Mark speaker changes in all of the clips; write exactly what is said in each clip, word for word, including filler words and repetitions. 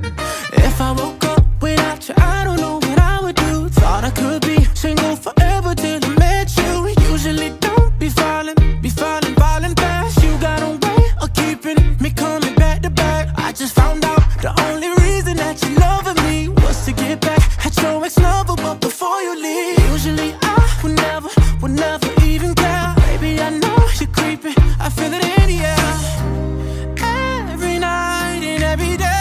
Speaker 1: If I woke up without you, I don't know what I would do. Thought I could be single forever till I met you. Usually don't be falling, be falling, falling fast. You got a way of keeping me coming back to back. I just found out the only reason that you loving me was to get back at your ex-lover, but before you leave. Usually I would never, would never even care. Baby, I know you're creeping, I feel it in the air. Every night and every day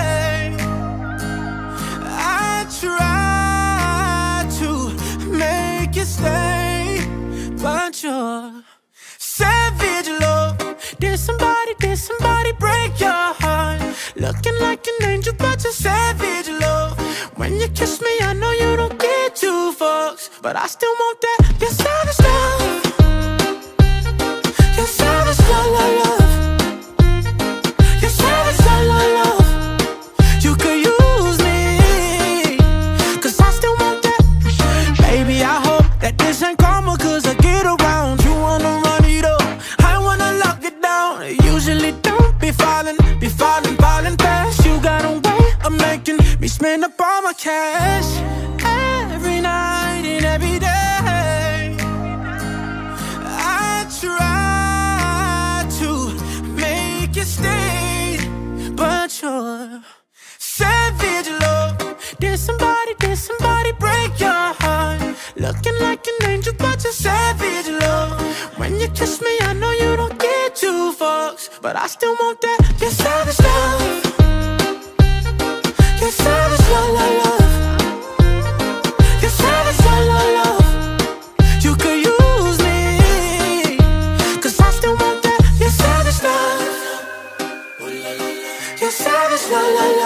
Speaker 1: I try to make you stay, but you're savage, love. Did somebody, did somebody break your heart? Looking like an angel, but you're savage, love. When you kiss me, I know you don't get two fucks, but I still want that. You're savage, love. You're savage, love, love, love. You're savage, love, love, love. You could use me, cause I still want that. Baby, I hope that this ain't karma, cause I get around. You wanna run it up, I wanna lock it down. Usually don't be falling, be falling, falling fast. You got a way of making me spend up all my cash. Every night and every day I try to make you stay, but you're savage, love. Did somebody, did somebody break your heart? Looking like an angel, but you're savage, love. When you kiss me, I know you don't get two fucks, but I still want that. You're savage, love. You're savage, love, love, love. You're savage, love, love, love. You could use me, cause I still want that. You're savage, love. You're savage, love, love, love.